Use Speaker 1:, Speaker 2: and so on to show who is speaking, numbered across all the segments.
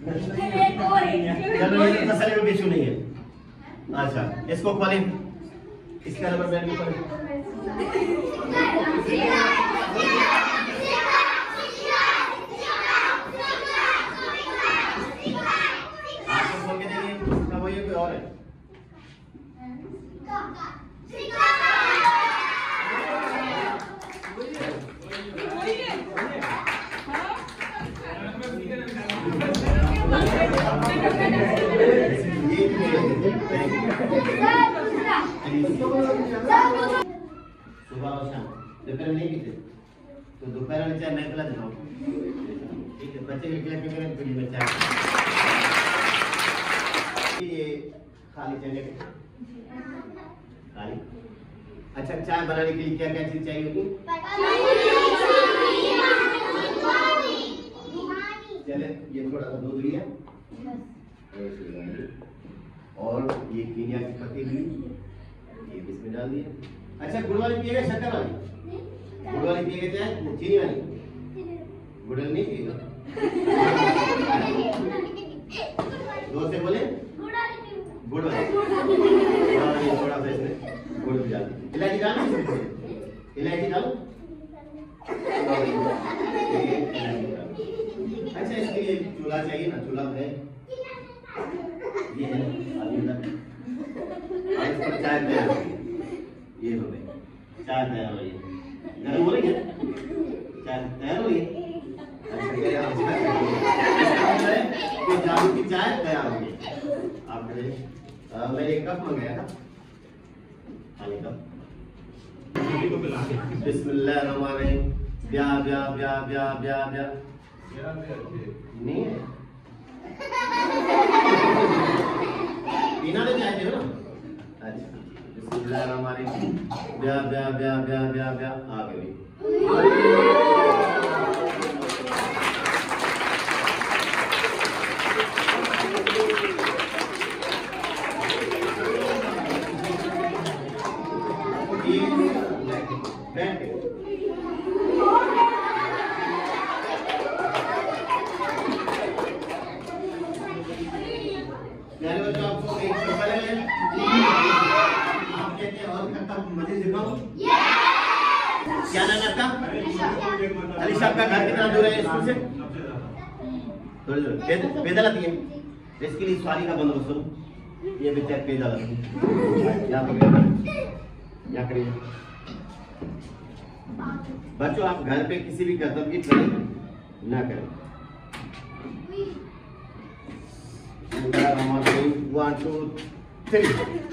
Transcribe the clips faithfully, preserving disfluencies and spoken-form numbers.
Speaker 1: चलो ये तसल्ली का इशू नहीं है। अच्छा इसको खोलें, इसका नंबर बैठ के खोलें। आपको खोल के देखिए, इसका वो ये कोई और है। सुबह और शाम दोपहर में नहीं पीते तो दोपहर में चाय मैं पिला देता हूँ, ठीक है। बच्चे भी पिला के करें तो बच्चा ये खाली चने खाली। अच्छा चाय बनाने के लिए क्या क्या चीज चाहिए होगी? चले ये थोड़ा सा दूध लिया और ये कीनिया की पत्ती ली, ये इसमें डाल दिया। अच्छा गुड़ वाली पिएगा शक्कर वाली? गुड़ वाली पिएगा चाहे चीनी वाली? गुड़ वाली नहीं पिएगा? दो से बोले गुड़ वाली। थोड़ा सा इसमें गुड़ भी डाल दीजिए। इलायची डालो, इलायची डालो। अच्छा इसके लिए चूल्हा चाहिए ना? चूल्हा है ये है, और इस पर चाय तैयार हो गई। ये हो गई चाय तैयार हो गई। गर्म हो रही है चाय तैयार हो गई। अच्छा कि जादू की चाय तैयार हो गई। आपने मैंने एक कप मंगाया था पानी का। बिस्मिल्लाहिर्रहमानिर्रहीम। ब्या ब्या ब्या ब्या ब्या ब्या नहीं है पीना तो चाहते हो ना? अच्छा बिस्मिल्लाहिर्रहमानिर्रहीम। ब्या ब्या ब्या ब्या ब्या ब्या आ गई। क्या नाम है आपका? अली साहब का घर कितना दूर है स्कूल से? थोड़ी दूर। पैदल आती है? इसके लिए सवारी का बंदोबस्त करो। ये बेचारे पैदल आती है। यहाँ पर यहाँ करिए। बच्चों आप घर पे किसी भी कर्तव्य की प्रयोग ना करें। One two three.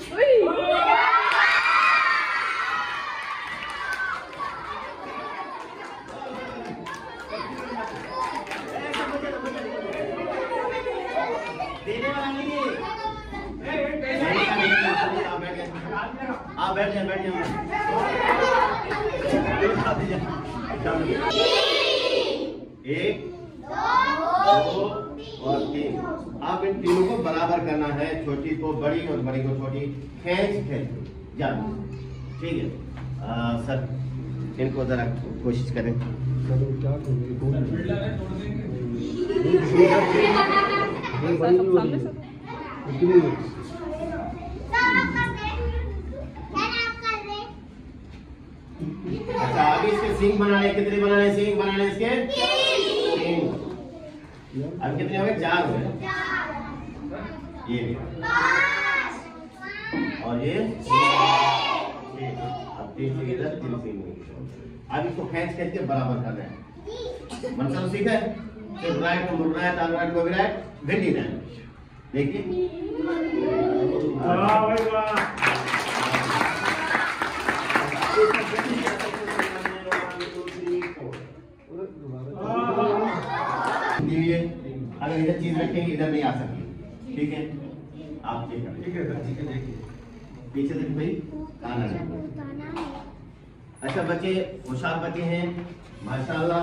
Speaker 1: आप बैठ जाए बैठ जाए। एक दो और तीन। आप इन तीनों को बराबर करना है, छोटी को बड़ी और बड़ी को छोटी। खींच खींच जाना, ठीक है। आ, सर इनको जरा कोशिश करें। अच्छा अभी इसके सींग बनाने, कितने बनाने सींग बनाने इसके? तीन। अब कितने हो गए? चार हो गए। ये और ये अब तीन से इधर तीन सींग। अब इसको खींच खींच के बराबर करना है। मनसा तो सीखा है? सिर्फ राइट को मुड़ राइट, और राइट को भी राइट, भिंडी राइट। देखिए अगर इधर चीज रखेंगे इधर नहीं आ सकती, ठीक है। आप ठीक है ठीक है ठीक है देखिए पीछे से भाई काना है। अच्छा बच्चे होशियार बच्चे हैं माशाल्लाह।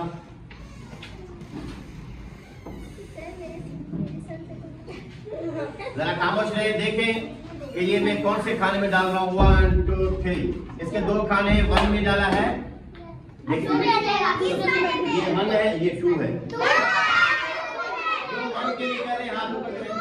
Speaker 1: जरा खामोश रहे, देखें कि ये मैं कौन से खाने में डाल रहा हूँ। One two three. इसके दो खाने वन में डाला है, देखिए ये वन है ये टू है। के लिए कर रहे हैं, हाथ ऊपर करें।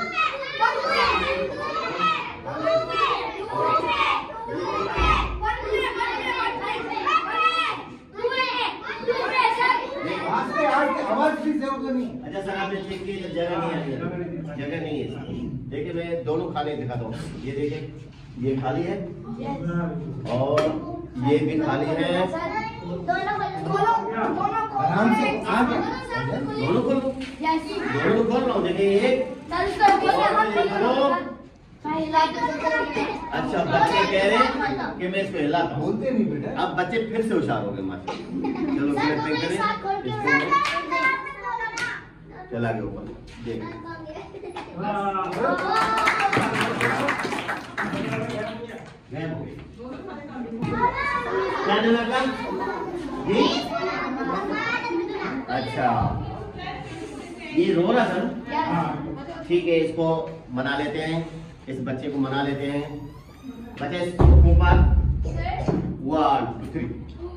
Speaker 1: अच्छा सर आपने चेक किया, जगह नहीं है, जगह नहीं है। देखिए मैं दोनों खाने दिखाता हूँ। ये देखिए ये खाली है और ये भी खाली है।
Speaker 2: आराम से
Speaker 1: दोनों खोल लो, दोनों खोल लो। देखिए एक अच्छा बच्चे कह रहे हैं कि मैं इसको हिलाता हूँ,
Speaker 2: बोलते नहीं बेटा।
Speaker 1: अब बच्चे फिर से होशियार हो गए माशाल्लाह। चलो प्लेट पे करें इसको, चला गया ऊपर। देख क्या लगा जी? अच्छा ये रो रहा था, ठीक है इसको मना लेते हैं, इस बच्चे को मना लेते हैं। बच्चे इसको ऊपर वन टू थ्री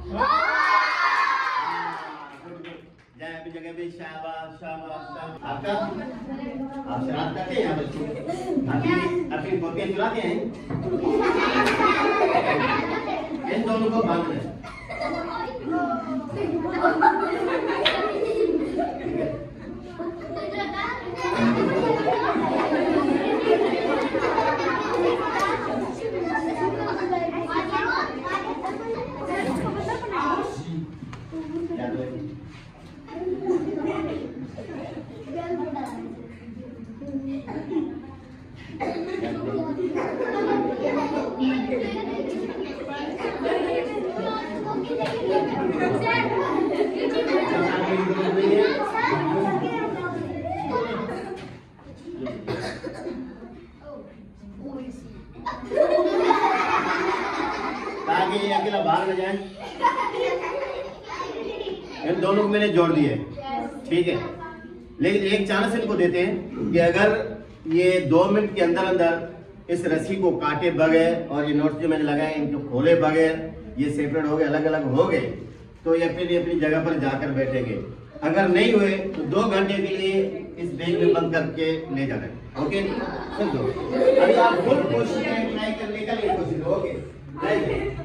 Speaker 1: जाए अपनी जगह पे। शाबाश शाबाश शाबाश। आपका आप शरारत करते हैं यहाँ बच्चे, अपनी अपनी कॉपियाँ चुराते हैं। इन दोनों को बांध लें। ताकि ये अकेला बाहर न जाए। इन दोनों को मैंने जोड़ दिया है, ठीक है। लेकिन एक चांस इनको देते हैं कि अगर ये दो मिनट के अंदर अंदर इस रस्सी को काटे बगैर और ये नोट्स जो मैंने लगाए इनको खोले बगैर ये सेपरेट हो गए, अलग अलग हो गए, तो ये अपनी अपनी जगह पर जाकर बैठेंगे। अगर नहीं हुए तो दो घंटे के लिए इस बैग में बंद करके ले जाना। ओके समझो। अभी आप फुल कोशिश करें ट्राई करने का, लिए कोशिश ओके राइट।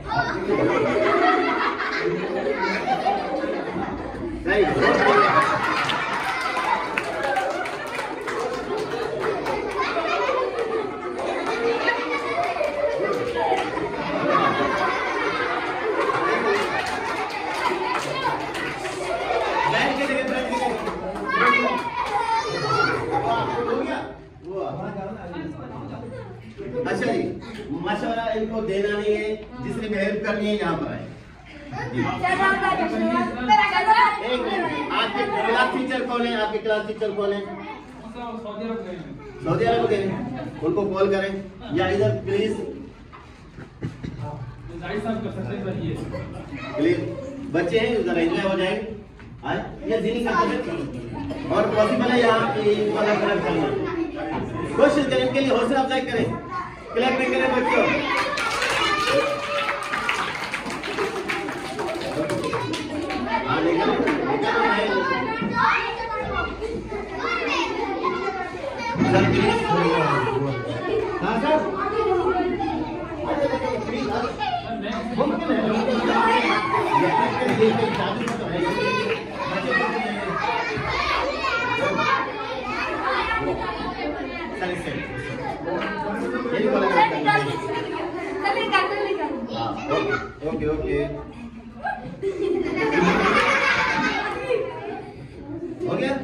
Speaker 1: अच्छा जी मशवरा इनको देना नहीं है, जिसने भी हेल्प करनी है यहाँ पर आए। एक मिनट, आपके क्लास टीचर कौन है? आपके क्लास टीचर कौन है? सऊदी अरब गए, उनको कॉल करें या इधर प्लीज प्लीज बच्चे हैं उधर एंजॉय हो जाएंगे। ये नहीं करते और पॉसिबल है यहाँ की कोशिश करें, इनके लिए हौसला अफजाई करें, क्लैप भी करें बच्चों। हाँ सर मुमकिन है ओके ओके हो गया।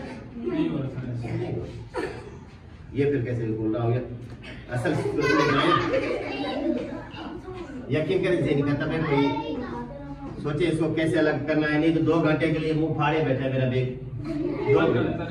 Speaker 1: ये फिर कैसे बोल रहा हो गया? असल यकीन करें नहीं करता मैं, कोई सोचे इसको कैसे अलग करना है, नहीं तो दो घंटे के लिए मुंह फाड़े बैठा है मेरा बेग। दो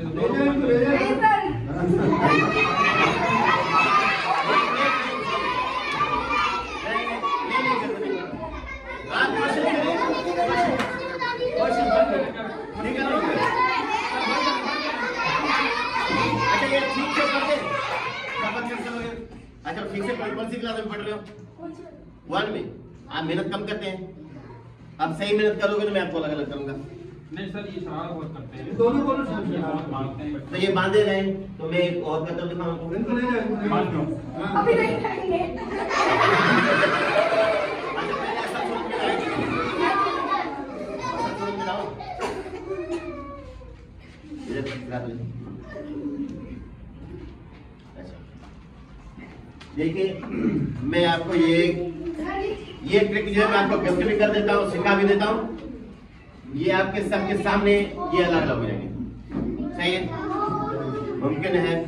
Speaker 1: अच्छा ठीक से कौन सी क्लास में पढ़ रहे हो? वन में। आप मेहनत कम करते हैं, आप सही मेहनत करोगे तो मैं आपको अलग अलग करूंगा।
Speaker 2: नहीं सर, ये शरारत बहुत करते हैं,
Speaker 3: दोनों बोलो
Speaker 2: ये बहुत मारते हैं
Speaker 1: तो ये बांधे रहे, तो मैं एक और करता हूँ, दिखाऊं आपको।
Speaker 2: बात क्यों?
Speaker 4: अभी नहीं खाएंगे।
Speaker 1: अच्छा, पहले ऐसा सोच के लाओ। ऐसा सोच के लाओ। इधर दिखा दो। अच्छा। देखिए, मैं आपको ये ये ट्रिक जो है मैं आपको गिफ्ट भी कर देता हूँ, सिखा भी देता हूँ। ये आपके सबके सामने ये अलग अलग हो जाएंगे, सही है, मुमकिन है।